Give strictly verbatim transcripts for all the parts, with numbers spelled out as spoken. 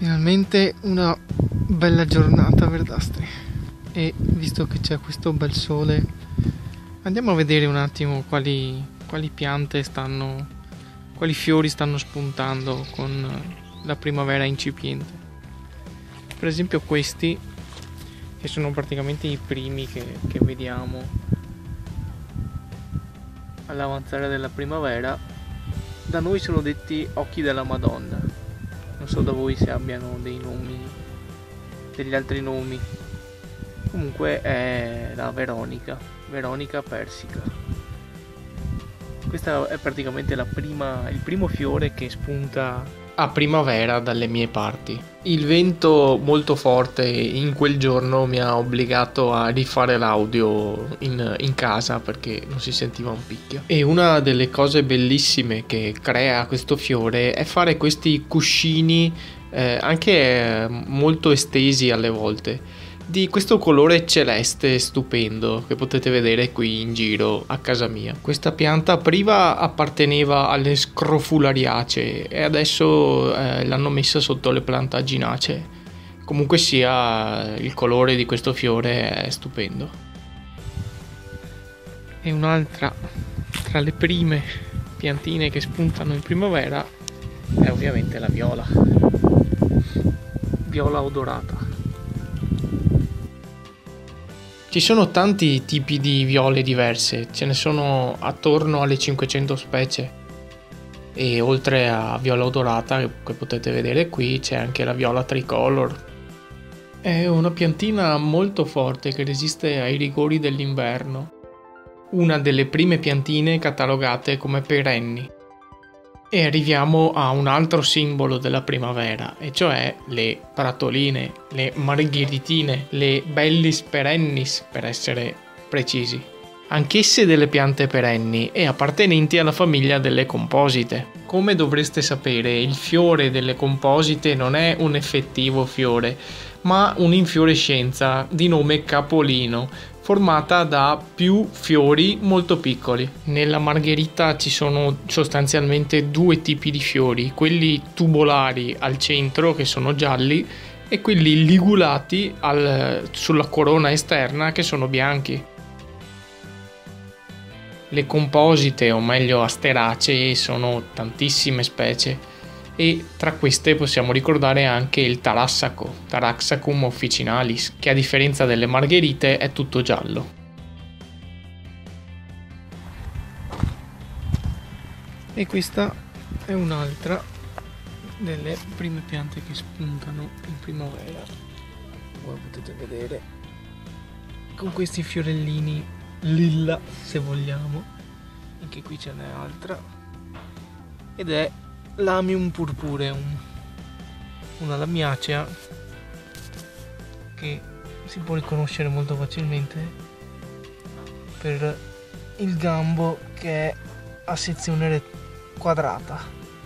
Finalmente una bella giornata verdastre e visto che c'è questo bel sole andiamo a vedere un attimo quali, quali piante stanno, quali fiori stanno spuntando con la primavera incipiente. Per esempio questi, che sono praticamente i primi che, che vediamo all'avanzare della primavera, da noi sono detti occhi della Madonna. Non so da voi se abbiano dei nomi, degli altri nomi. Comunque è la Veronica, Veronica persica. Questa è praticamente la prima, il primo fiore che spunta a primavera dalle mie parti. Il vento molto forte in quel giorno mi ha obbligato a rifare l'audio in, in casa perché non si sentiva un picchio. E una delle cose bellissime che crea questo fiore è fare questi cuscini eh, anche molto estesi alle volte, di questo colore celeste stupendo che potete vedere qui in giro a casa mia. Questa pianta prima apparteneva alle scrofulariacee e adesso eh, l'hanno messa sotto le plantaginacee. Comunque sia, il colore di questo fiore è stupendo. E un'altra tra le prime piantine che spuntano in primavera è ovviamente la viola. Viola odorata. Ci sono tanti tipi di viole diverse, ce ne sono attorno alle cinquecento specie e oltre a viola odorata che potete vedere qui c'è anche la viola tricolor. È una piantina molto forte che resiste ai rigori dell'inverno, una delle prime piantine catalogate come perenni. E arriviamo a un altro simbolo della primavera, e cioè le pratoline, le margheritine, le bellis perennis per essere precisi. Anch'esse delle piante perenni e appartenenti alla famiglia delle composite. Come dovreste sapere, il fiore delle composite non è un effettivo fiore, ma un'infiorescenza di nome capolino, formata da più fiori molto piccoli. Nella margherita ci sono sostanzialmente due tipi di fiori, quelli tubolari al centro che sono gialli e quelli ligulati al, sulla corona esterna che sono bianchi. Le composite, o meglio asteracee, sono tantissime specie e tra queste possiamo ricordare anche il tarassaco, Taraxacum officinalis, che a differenza delle margherite è tutto giallo. E questa è un'altra delle prime piante che spuntano in primavera. Come potete vedere, con questi fiorellini lilla, se vogliamo. Anche qui ce n'è altra ed è Lamium purpureum, una lamiacea che si può riconoscere molto facilmente per il gambo che è a sezione quadrata.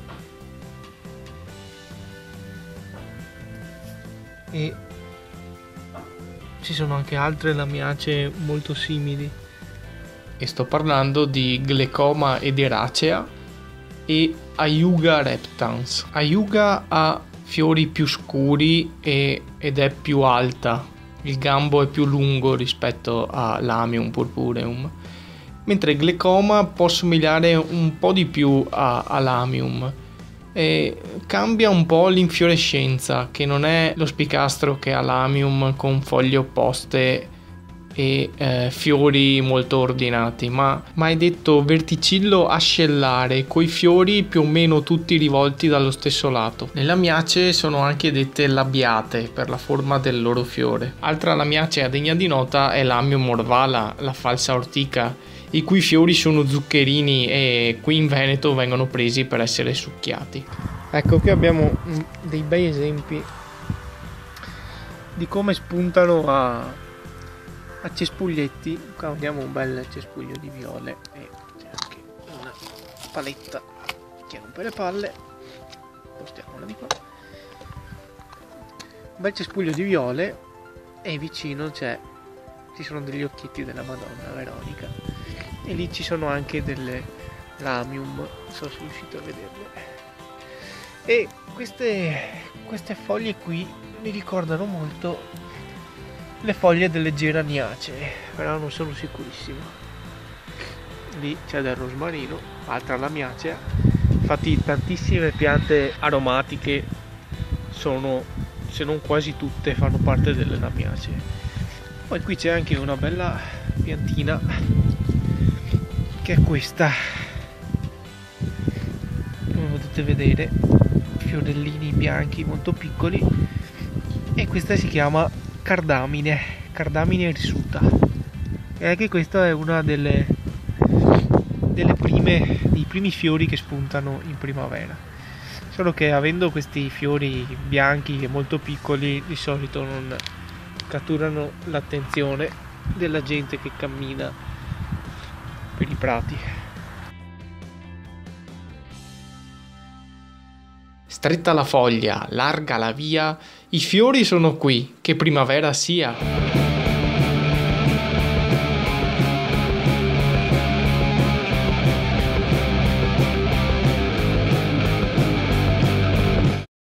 E ci sono anche altre lamiacee molto simili. E sto parlando di Glecoma ederacea e Aiuga reptans. Aiuga ha fiori più scuri e, ed è più alta, il gambo è più lungo rispetto a Lamium purpureum, mentre Glecoma può somigliare un po' di più a, a Lamium e cambia un po' l'infiorescenza, che non è lo spicastro che ha Lamium con foglie opposte e eh, fiori molto ordinati, ma, ma è detto verticillo ascellare, coi fiori più o meno tutti rivolti dallo stesso lato. Le lamiacee sono anche dette labiate per la forma del loro fiore. Altra lamiacea degna di nota è Lamium orvala, la falsa ortica, i cui fiori sono zuccherini e qui in Veneto vengono presi per essere succhiati. Ecco, qui abbiamo dei bei esempi di come spuntano a a cespuglietti. Qua vediamo un bel cespuglio di viole e c'è anche una paletta che rompe le palle, postiamola di qua. Un bel cespuglio di viole e vicino c'è ci sono degli occhietti della Madonna Veronica e lì ci sono anche delle Lamium, non so se riuscite a vederle. E queste, queste foglie qui mi ricordano molto le foglie delle geraniacee, però non sono sicurissimo. Lì c'è del rosmarino, altra lamiacea. Infatti tantissime piante aromatiche sono, se non quasi tutte, fanno parte delle lamiacee. Poi qui c'è anche una bella piantina che è questa, come potete vedere, fiorellini bianchi molto piccoli, e questa si chiama cardamine, cardamine hirsuta, e anche questa è una delle, delle prime, dei primi fiori che spuntano in primavera, solo che avendo questi fiori bianchi e molto piccoli di solito non catturano l'attenzione della gente che cammina per i prati. Stretta la foglia, larga la via, i fiori sono qui, che primavera sia.